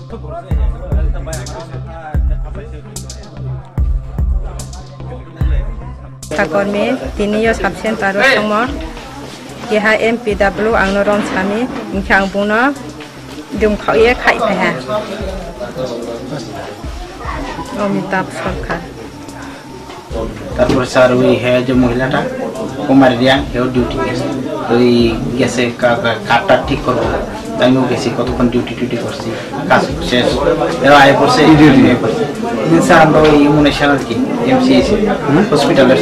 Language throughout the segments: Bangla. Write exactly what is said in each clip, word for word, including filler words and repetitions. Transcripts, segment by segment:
Sakor me tiniyo sabsen taro somor kiha M P W angnorom sami ingkang puno dum khauye khai pha Amitabh সরকার তারপর স্যার ওই হ্যাঁ যে মহিলাটা কুমারী রিয়া হেও ডিউটি গেছে ওই গেছে কার্ডটা ঠিক করবো আমিও গেছি কতক্ষণ ডিউটি টিউটি করছি কাজ শেষ এরা আয় করছে ডিউটি নিয়ে করছে স্যার আমরা ওই ইমিউনেশন আর কি এমসিএস হসপিটালের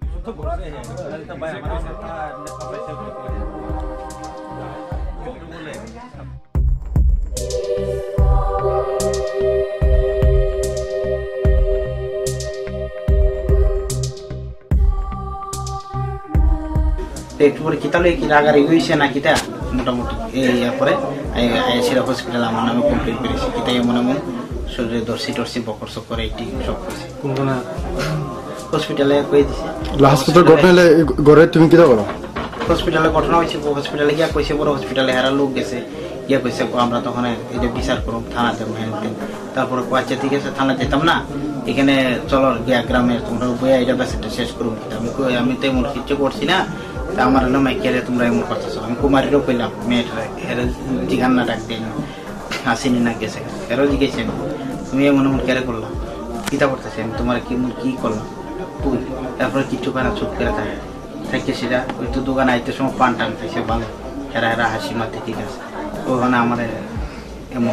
একটু পরে কি তাহলে কি রাগারি হয়েছে না কিতা মোটামুটি এই পরে সেরা হসপিটাল আমার নামে কমপ্লিট করেছি কিতাই মনে মন শরীরে দর্শি টর্সি বকর সকর এইটি সব করেছি কোনখানে হসপিটালে কই দিছে হাসপাতাল ঘটনা হলে ঘরে তুমি কিতা করো হসপিটালে ঘটনা হয়েছে হসপিটালে গিয়া কইছে বড় হসপিটালে হারা লোক গেছে গিয়া কইছে আমরা তখন এই যে বিচার করব থানাতে মেনতে তারপরে কোয়াচে ঠিক আছে থানা যেতাম না এখানে চলো গিয়া গ্রামে তোমরা বইয়া এটা ব্যাপারটা শেষ করব আমি কই আমি তো এমন কিছু করছি না আমার হলো মাইকেলে তোমরা এমন করতেছো আমি কুমারীরও কইলাম মেয়েটা এর জিগান্না ডাক দিই হাসিনি না গেছে এরও জিজ্ঞেস তুমি এমন এমন কেড়ে করলাম কিতা করতেছি আমি তোমার কি কি করলাম তুই তারপরে কিছু কেনা চুপ করে থাকে থাকে সেটা ওই তো দোকানে আইতে সময় পান টান খাইছে ভালো এরা এরা হাসি মারতে ঠিক আছে ওখানে আমার এমন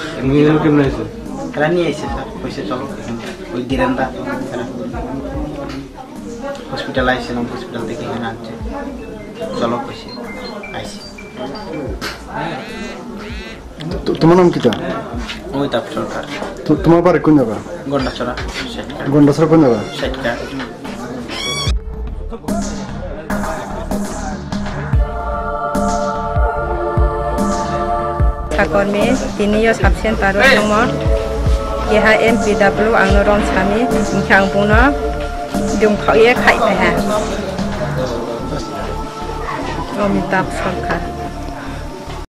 এরা নিয়ে আইসে স্যার কইসে চলো ওই দিরেন্দা হসপিটাল আইছিলাম হসপিটাল থেকে এখানে আনছে চলো কইসে আইসি তোমার নাম কিটা অমিতাভ সরকার তোমার বাড়ি কোন জায়গা গন্ডাছড়া গন্ডাছড়া কোন জায়গা ষাটকা Sakor me tiniyo sabsen taro somor kiha M P W angnorom sami ingkang puno dum khauye khai pha Amitabh সরকার